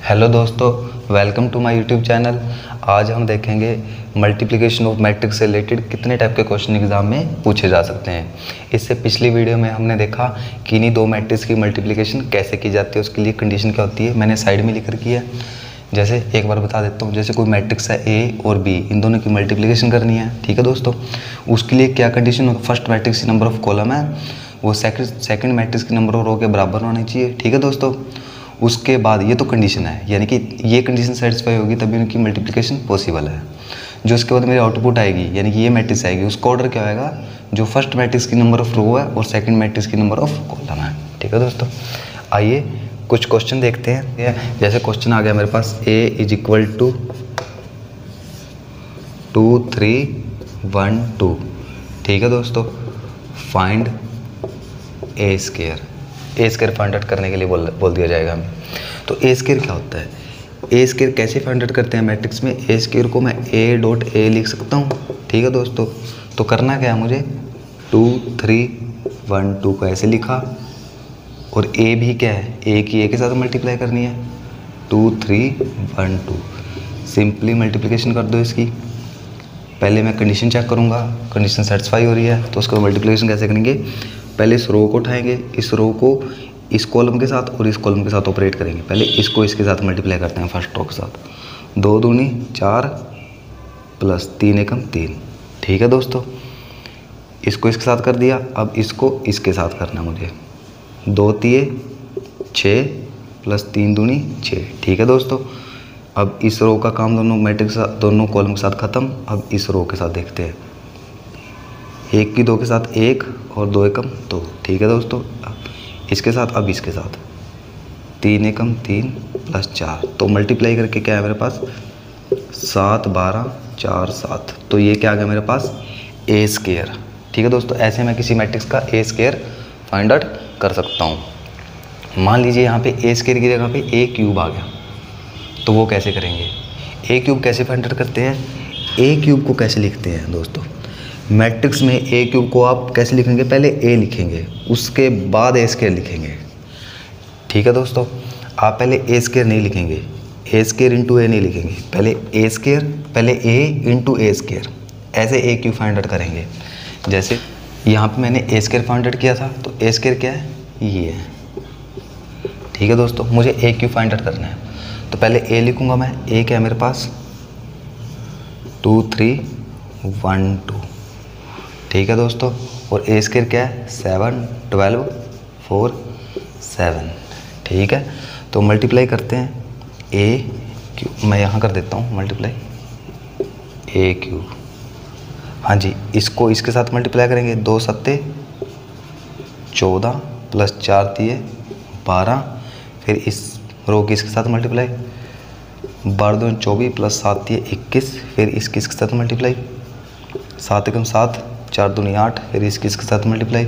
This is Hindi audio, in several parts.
हेलो दोस्तों, welcome to my YouTube channel. आज हम देखेंगे मल्टीप्लिकेशन ऑफ मैट्रिक्स से रिलेटेड कितने टाइप के क्वेश्चन एग्जाम में पूछे जा सकते हैं। इससे पिछली वीडियो में हमने देखा कि इन्हीं दो मैट्रिक्स की मल्टीप्लिकेशन कैसे की जाती है, उसके लिए कंडीशन क्या होती है, मैंने साइड में लिख रखी है। जैसे एक बार बता देता हूँ, जैसे कोई मैट्रिक्स है ए और बी, इन दोनों की मल्टीप्लिकेशन करनी है। ठीक है दोस्तों, उसके लिए क्या कंडीशन होगा, फर्स्ट मैट्रिक्स की नंबर ऑफ कॉलम है वो सेकंड मैट्रिक्स की नंबर ऑफ रो के बराबर होनी चाहिए। ठीक है दोस्तों, उसके बाद ये तो कंडीशन है, यानी कि ये कंडीशन सेटिस्फाई होगी तभी उनकी मल्टीप्लिकेशन पॉसिबल है। जो उसके बाद मेरी आउटपुट आएगी, यानी कि ये मैट्रिक्स आएगी, उसका ऑर्डर क्या होगा, जो फर्स्ट मैट्रिक्स की नंबर ऑफ रो है और सेकंड मैट्रिक्स की नंबर ऑफ कॉलम है। ठीक है दोस्तों, आइए कुछ क्वेश्चन देखते हैं। जैसे क्वेश्चन आ गया मेरे पास, a इज इक्वल टू 2 3 1 2। ठीक है दोस्तों, find A square find out करने के लिए बोल दिया जाएगा हमें। तो ए स्क्वायर क्या होता है, ए स्क्वायर कैसे फाइंड आउट करते हैं मैट्रिक्स में। ए स्क्वायर को मैं ए डॉट ए लिख सकता हूँ। ठीक है दोस्तों, तो करना क्या है मुझे, 2 3 1 2 को ऐसे लिखा, और ए भी क्या है, ए की ए के साथ मल्टीप्लाई करनी है, 2 3 1 2। सिंपली मल्टीप्लिकेशन कर दो इसकी। पहले मैं कंडीशन चेक करूँगा, कंडीशन सेटिस्फाई हो रही है तो उसको मल्टीप्लिकेशन कैसे करेंगे। पहले इस रो को उठाएंगे, इस रो को इस कॉलम के साथ और इस कॉलम के साथ ऑपरेट करेंगे। पहले इसको इसके साथ मल्टीप्लाई करते हैं फर्स्ट रो के साथ, 2 दूनी 4 प्लस 3 एकम 3। ठीक है दोस्तों, इसको इसके साथ कर दिया, अब इसको इसके साथ करना है मुझे, 2 3 6 प्लस 3 दूनी 6। ठीक है दोस्तों, अब इस रो का काम दोनों मैट्रिक्स दोनों कॉलम के साथ ख़त्म। अब इस रो के साथ देखते हैं, 1 की 2 के साथ 1 और 2 एकम 2। ठीक है दोस्तों, इसके साथ अब इसके साथ 3 एकम 3 प्लस 4, तो मल्टीप्लाई करके क्या है मेरे पास 7 12 4 7। तो ये क्या आ गया मेरे पास, ए स्क्वायर। ठीक है दोस्तों, ऐसे मैं किसी मैट्रिक्स का ए स्क्वायर फाइंड आउट कर सकता हूँ। मान लीजिए यहाँ पे ए स्क्वायर की जगह पे ए क्यूब आ गया, तो वो कैसे करेंगे, ए क्यूब कैसे फाइंड आउट करते हैं। ए क्यूब को कैसे लिखते हैं दोस्तों, मैट्रिक्स में ए क्यूब को आप कैसे लिखेंगे, पहले ए लिखेंगे उसके बाद ए स्क्वायर लिखेंगे। ठीक है दोस्तों, आप पहले ए स्क्वायर नहीं लिखेंगे, ए स्क्वायर इंटू ए नहीं लिखेंगे, पहले ए स्क्वायर, पहले ए इंटू ए स्क्वायर, ऐसे ए क्यूब फाइंड आउट करेंगे। जैसे यहाँ पे मैंने ए स्क्वायर फाइंड आउट किया था, तो ए स्क्वायर क्या है, ये है। ठीक है दोस्तों, मुझे ए क्यूब फाइंड आउट करना है, तो पहले ए लिखूँगा मैं, ए क्या है मेरे पास 2 3 1 2। ठीक है दोस्तों, और ए स्क्वायर क्या है 7 12 4 7। ठीक है, तो मल्टीप्लाई करते हैं, ए क्यूब मैं यहाँ कर देता हूँ मल्टीप्लाई, ए क्यूब, हाँ जी, इसको इसके साथ मल्टीप्लाई करेंगे, 2 7 14 प्लस 4 3 12, फिर इस रो की इसके साथ मल्टीप्लाई, 12 2 24 प्लस 7 3 21, फिर इसके साथ मल्टीप्लाई, 7 एकम 7 4 दूनी 8, फिर इसके साथ मल्टीप्लाई,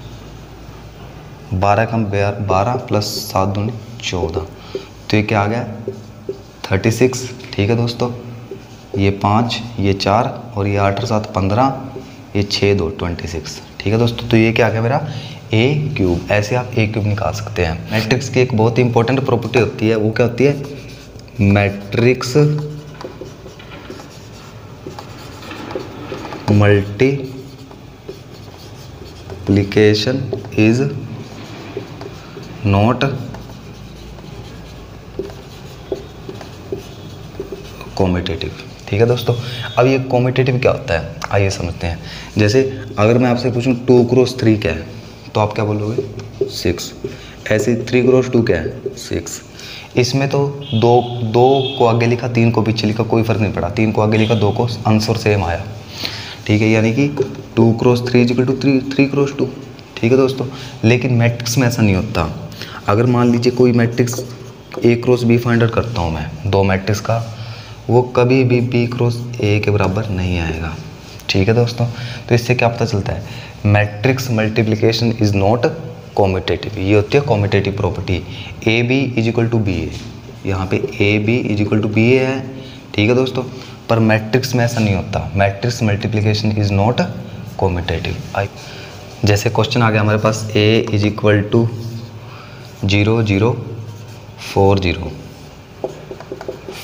12 एकम 12 प्लस 7 दूनी 14। तो ये क्या आ गया 36। ठीक है दोस्तों, ये 5 ये 4 और ये 8 और 7 15, ये 6 2 26। ठीक है दोस्तों, तो ये क्या आ गया मेरा ए क्यूब। ऐसे आप ए क्यूब निकाल सकते हैं। मैट्रिक्स की एक बहुत ही इंपॉर्टेंट प्रॉपर्टी होती है, वो क्या होती है, matrix multiplication is not commutative. ठीक है दोस्तों, अब ये कॉम्यूटेटिव क्या होता है, आइए समझते हैं। जैसे अगर मैं आपसे पूछूं 2 क्रॉस 3 क्या है, तो आप क्या बोलोगे 6। ऐसे 3 क्रॉस 2 क्या है 6। इसमें तो दो को आगे लिखा, 3 को पीछे लिखा, कोई फर्क नहीं पड़ा, 3 को आगे लिखा, 2 को आंसर सेम आया। ठीक है, यानी कि 2 क्रॉस 3 इक्वल टू 3 क्रॉस 2। ठीक है दोस्तों, लेकिन मैट्रिक्स में ऐसा नहीं होता। अगर मान लीजिए कोई matrix A cross B find out करता हूँ मैं, दो मैट्रिक्स का, वो कभी भी बी क्रॉस ए के बराबर नहीं आएगा। ठीक है दोस्तों, तो इससे क्या पता चलता है, matrix multiplication is not commutative. ये होती है commutative property. A B is equal to B A, यहाँ पे A B is equal to B A है। ठीक है दोस्तों, पर मैट्रिक्स में ऐसा नहीं होता, matrix multiplication is not commutative. जैसे क्वेश्चन आ गया हमारे पास, A is equal to 0 0 4 0।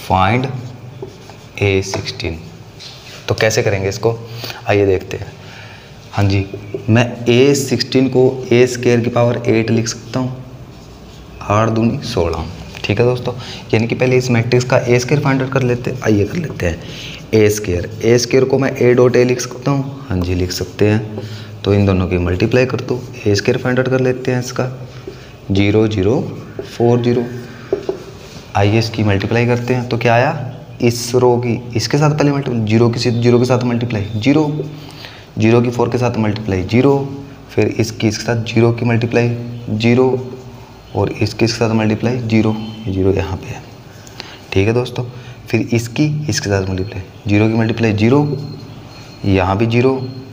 Find A16। तो कैसे करेंगे इसको, आइए देखते हैं। हाँ जी, मैं A16 को A स्क्वायर की पावर 8 लिख सकता हूँ, 8 दूनी 16। ठीक है दोस्तों, यानी कि पहले इस मैट्रिक्स का A स्क्वायर फाइंड आउट कर लेते हैं। आइए कर लेते हैं A स्क्वायर को मैं A डॉट A लिख सकता हूँ। हाँ जी लिख सकते हैं। तो इन दोनों की मल्टीप्लाई कर दो, A स्क्वायर फाइंड आउट कर लेते हैं इसका, 0 0 4 0। आइए इसकी मल्टीप्लाई करते हैं। तो क्या आया, इस रो की इसके साथ पहले मल्टीप्लाई, 0 के साथ मल्टीप्लाई 0 की 4 के साथ मल्टीप्लाई 0, फिर इसके साथ 0 की मल्टीप्लाई 0, और इसके साथ मल्टीप्लाई 0 यहाँ पे है। ठीक है दोस्तों, फिर इसके साथ मल्टीप्लाई 0 की मल्टीप्लाई 0, यहाँ भी 0,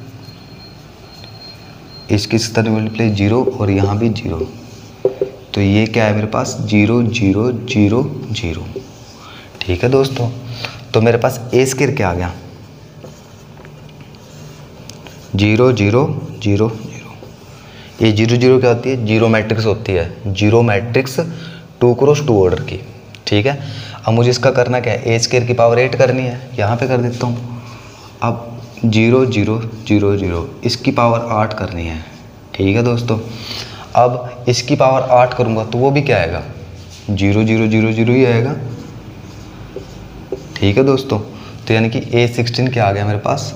इसके साथ मल्टीप्लाई 0, और यहाँ भी 0। तो ये क्या है मेरे पास, 0 0 0 0। ठीक है दोस्तों, तो मेरे पास A स्क्वायर क्या आ गया, 0 0 0 0। ये 0 0 क्या होती है, जीरो मैट्रिक्स होती है, जीरो मैट्रिक्स 2 क्रॉस 2 ऑर्डर की। ठीक है, अब मुझे इसका करना क्या है, A स्क्वायर की पावर 8 करनी है, यहाँ पे कर देता हूँ। अब 0 0 0 0, इसकी पावर 8 करनी है। ठीक है दोस्तों, अब इसकी पावर 8 करूँगा तो वो भी क्या आएगा, 0 0 0 0 ही आएगा। ठीक है दोस्तों, तो यानी कि A16 क्या आ गया मेरे पास,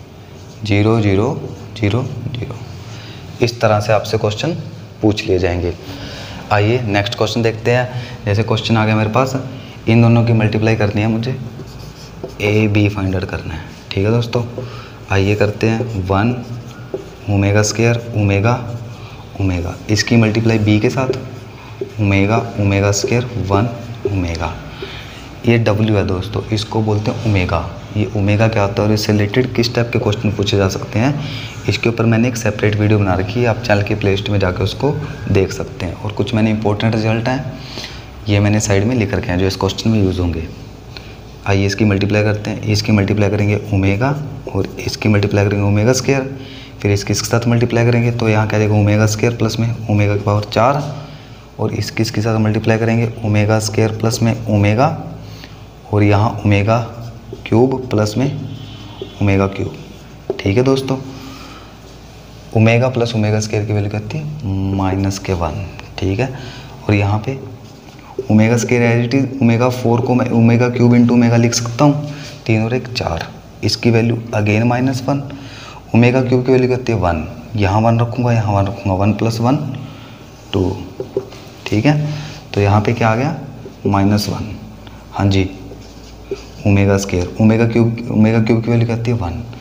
0 0 0 0। इस तरह से आपसे क्वेश्चन पूछ लिए जाएंगे। आइए नेक्स्ट क्वेश्चन देखते हैं। जैसे क्वेश्चन आ गया मेरे पास, इन दोनों की मल्टीप्लाई करनी है मुझे, AB फाइंड आउट करना है। ठीक है दोस्तों, आइए करते हैं। 1 ओमेगा स्क्वायर ओमेगा ओमेगा, इसकी मल्टीप्लाई B के साथ, ओमेगा स्क्वायर 1 ओमेगा। ये W है दोस्तों, इसको बोलते हैं ओमेगा। ये ओमेगा क्या होता है और इससे रिलेटेड किस टाइप के क्वेश्चन पूछे जा सकते हैं, इसके ऊपर मैंने एक सेपरेट वीडियो बना रखी है, आप चैनल के प्ले लिस्ट में जाकर उसको देख सकते हैं। और कुछ मैंने इंपॉर्टेंट रिजल्ट हैं, ये मैंने साइड में लिख रखे हैं जो इस क्वेश्चन में यूज़ होंगे। आइए इसकी मल्टीप्लाई करते हैं। इसकी मल्टीप्लाई करेंगे ओमेगा, और इसकी मल्टीप्लाई करेंगे ओमेगा स्क्वायर, फिर इसके साथ मल्टीप्लाई करेंगे तो यहाँ क्या देगा, ओमेगा स्क्वायर प्लस में ओमेगा की पावर 4, और इसके साथ मल्टीप्लाई करेंगे ओमेगा स्क्वायर प्लस में ओमेगा, और यहाँ ओमेगा क्यूब प्लस में ओमेगा क्यूब। ठीक है दोस्तों, ओमेगा प्लस ओमेगा स्क्वायर की वैल्यू कितनी है, -1। ठीक है, और यहाँ पे omega square as it is, omega 4 को मैं ओमेगा क्यूब इंटू ओमेगा लिख सकता हूँ, 3 और 1 4, इसकी वैल्यू अगेन -1। ओमेगा क्यूब की वैल्यू कितनी है 1, यहाँ 1 रखूँगा, यहाँ 1 रखूँगा, 1 + 1 2। ठीक है, तो यहाँ पे क्या आ गया, -1। हाँ जी, ओमेगा स्क्वायर ओमेगा क्यूब की वैल्यू कितनी है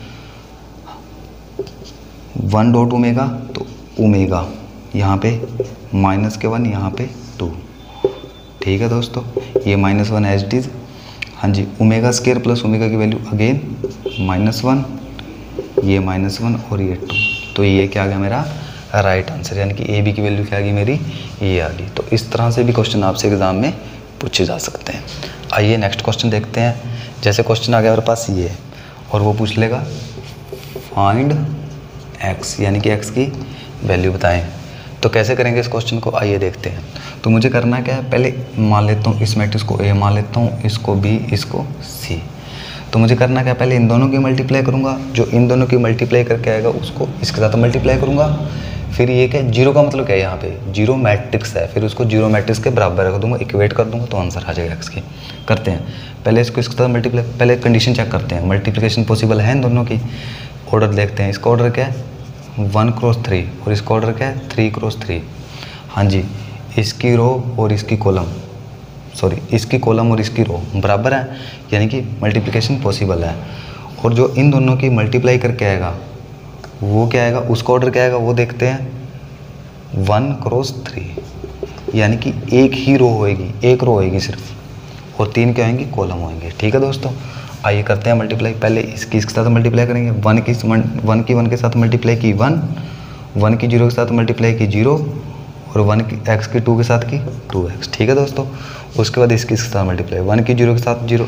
1 डॉट ओमेगा, तो ओमेगा यहाँ पे -1, यहाँ पे 2। ठीक है दोस्तों, ये -1 एज इट इज। हाँ जी, ओमेगा स्क्वायर प्लस ओमेगा की वैल्यू अगेन -1, ये -1 और ये 2। तो ये क्या आ गया मेरा राइट आंसर, यानी कि AB की वैल्यू क्या आ गई मेरी, ये आ गई। तो इस तरह से भी क्वेश्चन आपसे एग्जाम में पूछे जा सकते हैं। आइए नेक्स्ट क्वेश्चन देखते हैं। जैसे क्वेश्चन आ गया मेरे पास ये, और वो पूछ लेगा फाइंड x, यानी कि x की वैल्यू बताएं। तो कैसे करेंगे इस क्वेश्चन को, आइए देखते हैं। तो मुझे करना क्या है, पहले मान लेता हूँ इस मैट्रिक्स को A मान लेता हूँ, इसको B, इसको C। तो मुझे करना क्या, पहले इन दोनों की मल्टीप्लाई करूँगा, जो इन दोनों की मल्टीप्लाई करके आएगा उसको इसके साथ मल्टीप्लाई करूँगा। फिर ये क्या, जीरो का मतलब क्या है, यहाँ पे जीरो मैट्रिक्स है, फिर उसको जीरो मैट्रिक्स के बराबर रख दूँगा, इक्वेट कर दूँगा, तो आंसर आ जाएगा x की। करते हैं, पहले इसको इसके साथ मल्टीप्लाई, पहले कंडीशन चेक करते हैं, मल्टीप्लिकेशन पॉसिबल है इन दोनों की। ऑर्डर देखते हैं, इसका ऑर्डर क्या है 1 क्रॉस 3, और इसका ऑर्डर क्या है 3 क्रॉस 3। हाँ जी, इसकी रो और इसकी कॉलम, सॉरी इसकी कॉलम और इसकी रो बराबर है, यानी कि मल्टीप्लिकेशन पॉसिबल है। और जो इन दोनों की मल्टीप्लाई करके आएगा वो क्या आएगा, उसका ऑर्डर क्या आएगा वो देखते हैं, 1 क्रॉस 3, यानी कि एक ही रो होएगी, एक रो होएगी सिर्फ, और 3 क्या होंगी, कॉलम होंगे। ठीक है दोस्तों, आइए करते हैं मल्टीप्लाई। पहले इसके साथ मल्टीप्लाई करेंगे, 1 की 1 के साथ मल्टीप्लाई की 1 की 0 के साथ मल्टीप्लाई की 0, और 1 की x की 2 के साथ की 2x। ठीक है दोस्तों, उसके बाद इसके साथ मल्टीप्लाई, 1 की 0 के साथ 0,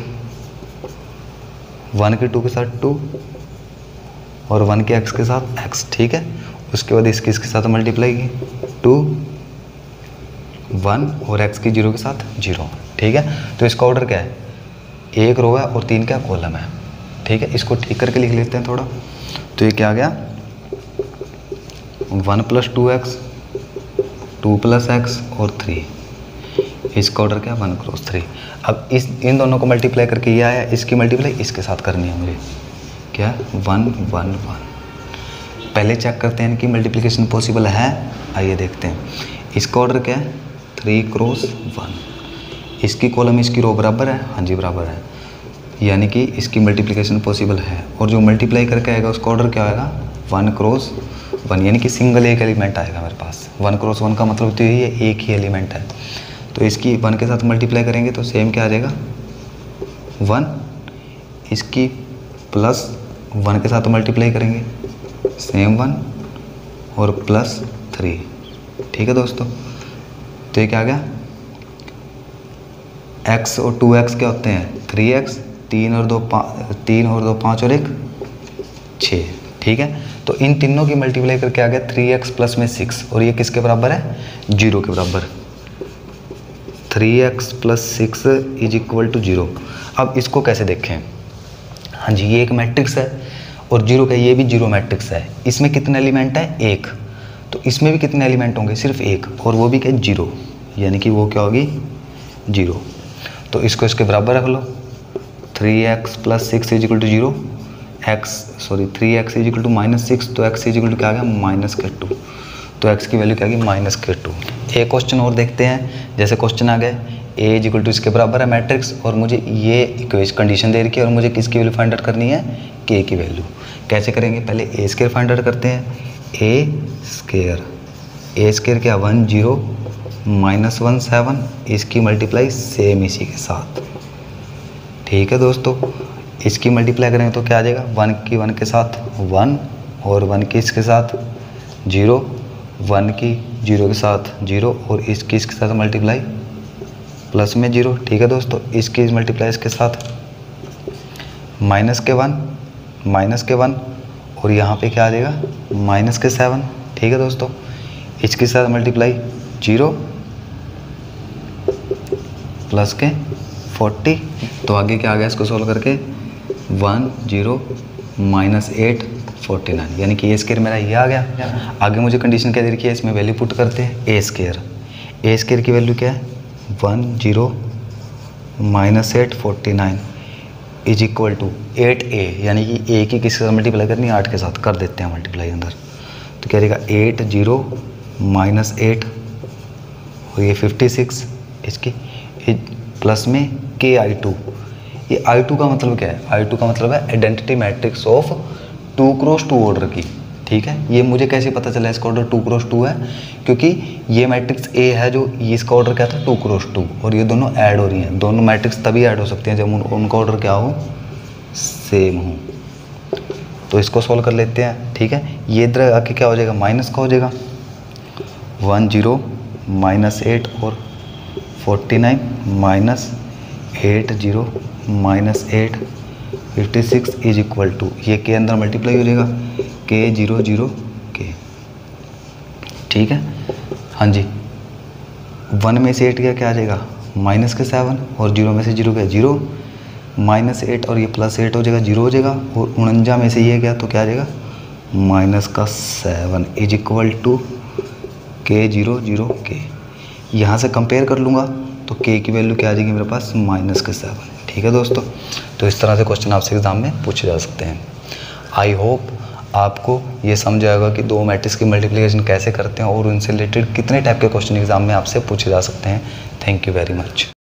1 की 2 के साथ 2, और 1 के x के साथ x। ठीक है, उसके बाद इसके साथ मल्टीप्लाई की 2 1, और x की 0 के साथ 0। ठीक है, तो इसका ऑर्डर क्या है, एक रो है और 3 क्या कॉलम है। ठीक है, इसको ठीक करके लिख लेते हैं थोड़ा। तो ये क्या आ गया 1 + 2x 2 + x और 3, इसका ऑर्डर क्या 1 × 3। अब इन दोनों को मल्टीप्लाई करके ये आया, इसकी मल्टीप्लाई इसके साथ करनी है मुझे, क्या 1 1 1। पहले चेक करते हैं कि मल्टीप्लिकेशन पॉसिबल है, आइए देखते हैं। इसका ऑर्डर क्या है 3 × 1, इसकी कॉलम इसकी रो बराबर है, हाँ जी बराबर है, यानी कि इसकी मल्टीप्लिकेशन पॉसिबल है। और जो मल्टीप्लाई करके आएगा उसका ऑर्डर क्या आएगा 1 × 1, यानी कि सिंगल एक एलिमेंट आएगा मेरे पास। 1 × 1 का मतलब तो यही है, एक ही एलिमेंट है। तो इसकी 1 के साथ मल्टीप्लाई करेंगे तो सेम क्या आ जाएगा 1, इसकी प्लस 1 के साथ मल्टीप्लाई करेंगे सेम 1 और प्लस 3। ठीक है दोस्तों, तो ये क्या आ गया x और 2x क्या होते हैं 3x, 3 और 2 5 और 1 6। ठीक है, तो इन तीनों की मल्टीप्लाई करके आ गया 3x प्लस में 6, और ये किसके बराबर है 0 के बराबर। 3x + 6 = 0। अब इसको कैसे देखें, हाँ जी ये एक मैट्रिक्स है और 0 का ये भी 0 मैट्रिक्स है। इसमें कितने एलिमेंट है 1, तो इसमें भी कितने एलिमेंट होंगे सिर्फ 1, और वो भी क्या 0, यानी कि वो क्या होगी 0। तो इसको इसके बराबर रख लो 3x + 6 = 0, 3x = -6, तो x क्या आ गया -2, तो x की वैल्यू क्या आ गई -2। एक क्वेश्चन और देखते हैं। जैसे क्वेश्चन आ गया a = इसके बराबर है मैट्रिक्स, और मुझे ये कंडीशन दे रखी है, और मुझे किसकी वैल्यू फाइंड आउट करनी है k की वैल्यू। कैसे करेंगे, पहले a² फाइंड आउट करते हैं। a² क्या 1 0 -1 7, इसकी मल्टीप्लाई सेम इसी के साथ। ठीक है दोस्तों, इसकी मल्टीप्लाई करेंगे तो क्या आ जाएगा 1 की 1 के साथ 1, और 1 की इसके साथ 0, 1 की 0 के साथ 0, और इसकी इसके साथ मल्टीप्लाई प्लस में 0। ठीक है दोस्तों, इसकी मल्टीप्लाई इसके साथ -1, और यहाँ पे क्या आ जाएगा -7। ठीक है दोस्तों, इसके साथ मल्टीप्लाई 0 प्लस के 40। तो आगे क्या आ गया इसको सोल्व करके 1 0 -8 49, यानी कि a² मेरा ये आ गया। आगे मुझे कंडीशन क्या दे रखी है, इसमें वैल्यू पुट करते हैं a² की वैल्यू क्या है 1 0 -8 49 = 8a, यानी कि a की किसके साथ मल्टीप्लाई करनी है 8 के साथ, कर देते हैं मल्टीप्लाई अंदर। तो क्या रहेगा 8 0 -8, और ये 56, इसकी प्लस में KI2। ये I2 का मतलब क्या है, I2 का मतलब है आइडेंटिटी मैट्रिक्स ऑफ 2 × 2 ऑर्डर की। ठीक है, ये मुझे कैसे पता चला इसका ऑर्डर 2 × 2 है, क्योंकि ये मैट्रिक्स A है जो इसका ऑर्डर क्या था 2 × 2, और ये दोनों ऐड हो रही हैं। दोनों मैट्रिक्स तभी ऐड हो सकते हैं जब उनका ऑर्डर क्या हो सेम हो। तो इसको सोल्व कर लेते हैं। ठीक है, ये इधर आके क्या हो जाएगा माइनस का हो जाएगा 1 0 -8 और 49 -8 0 -8 56 = ये के अंदर मल्टीप्लाई हो जाएगा k 0 0 k। ठीक है, हाँ जी 1 में से 8 क्या आ जाएगा -7, और 0 में से 0 क्या 0, -8 और ये +8 हो जाएगा 0 हो जाएगा, और 49 में से ये गया तो क्या आ जाएगा -7 = k 0 0 k। यहाँ से कंपेयर कर लूँगा तो k की वैल्यू क्या आ जाएगी मेरे पास -7। ठीक है दोस्तों, तो इस तरह से क्वेश्चन आपसे एग्जाम में पूछे जा सकते हैं। आई होप आपको ये समझ आएगा कि दो मैट्रिक्स की मल्टीप्लिकेशन कैसे करते हैं और उनसे रिलेटेड कितने टाइप के क्वेश्चन एग्जाम में आपसे पूछे जा सकते हैं। Thank you very much.